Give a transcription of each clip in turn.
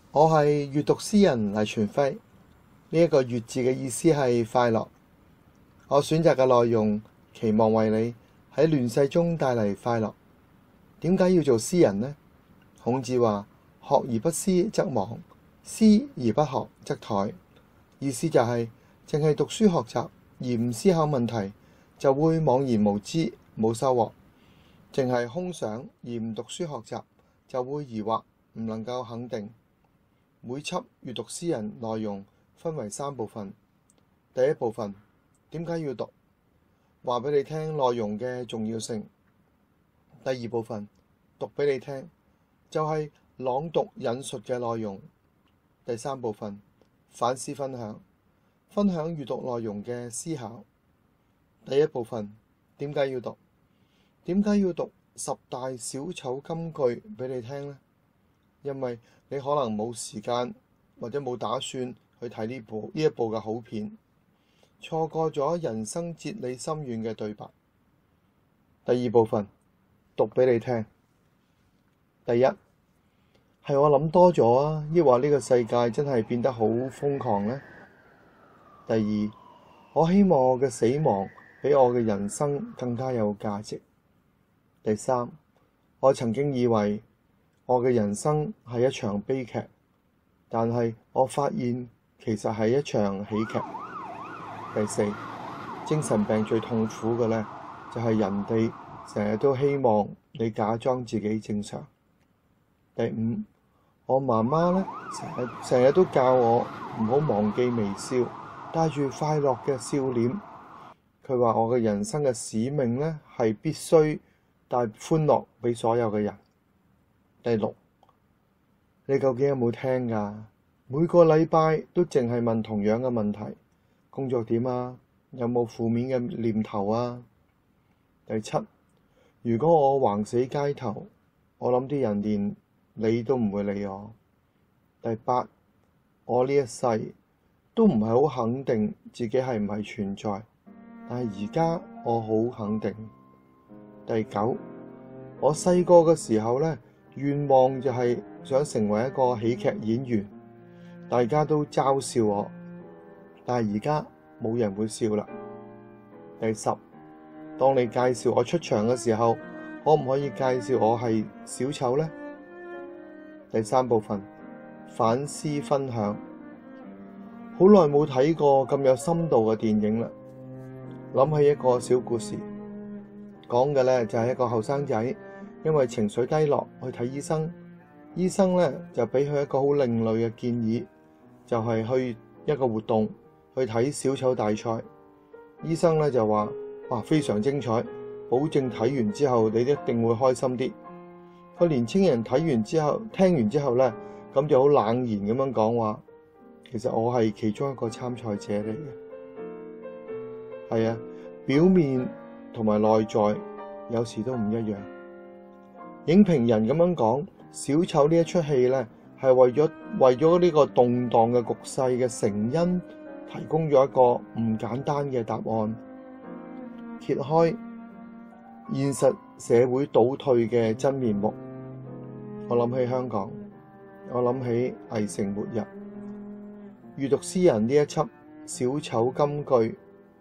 我係閱讀詩人黎傳輝，呢一個閱字嘅意思係快樂。我選擇嘅內容，期望為你喺亂世中帶嚟快樂。點解要做詩人呢？孔子話：學而不思則罔，思而不學則殆。意思就係淨係讀書學習而唔思考問題，就會茫然無知，冇收穫；淨係空想而唔讀書學習，就會疑惑，唔能夠肯定。每輯閱讀詩人內容分為3部分。第一部分，點解要讀？話俾你聽內容嘅重要性。第二部分，讀俾你聽，就係朗讀引述嘅內容。第三部分，反思分享，分享閱讀內容嘅思考。第一部分，點解要讀？點解要讀10大小丑金句俾你聽呢？因為你可能冇時間或者冇打算去睇呢一部嘅好片，錯過咗人生哲理深遠嘅對白。第二部分，讀俾你聽。第一，係我諗多咗啊，抑或呢個世界真係變得好瘋狂呢？第二，我希望我嘅死亡比我嘅人生更加有價值。第三，我曾經以為我嘅人生係一場悲劇，但係我發現其實係一場喜劇。第四，精神病最痛苦嘅呢，就係人哋成日都希望你假裝自己正常。第五，我媽媽呢，成日都教我唔好忘記微笑，帶住快樂嘅笑臉。佢話我嘅人生嘅使命呢，係必須帶歡樂俾所有嘅人。第六，你究竟有冇聽㗎？每個禮拜都淨係問同樣嘅問題：工作點啊？有冇負面嘅念頭啊？第七，如果我橫死街頭，我諗啲人連理都唔會理我。第八，我呢一世都唔係好肯定自己係唔係存在，但係而家我好肯定。第九，我細個嘅時候呢，願望就係想成為一個喜劇演員，大家都嘲笑我，但係而家冇人會笑啦。第十，當你介紹我出場嘅時候，可唔可以介紹我係小丑呢？第三部分，反思分享。好耐冇睇過咁有深度嘅電影啦，諗起一個小故事，講嘅呢就係一個後生仔因為情緒低落去睇醫生，醫生呢就俾佢一個好另類嘅建議，就係去一個活動去睇小丑大賽。醫生呢就話：哇，非常精彩，保證睇完之後你一定會開心啲。個年青人聽完之後呢，咁就好冷然咁樣講話：其實我係其中一個參賽者嚟嘅。係啊，表面同埋內在有時都唔一樣。影評人咁樣講，小丑呢一出戲呢，係為咗呢個動盪嘅局勢嘅成因提供咗一個唔簡單嘅答案，揭開現實社會倒退嘅真面目。我諗起香港，我諗起危城末日。閱讀詩人呢一輯小丑金句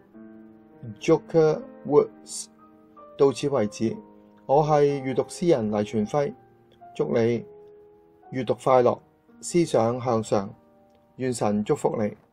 Joker Words 到此為止。我係閱讀詩人黎傳輝，祝你閱讀快樂，思想向上，願神祝福你。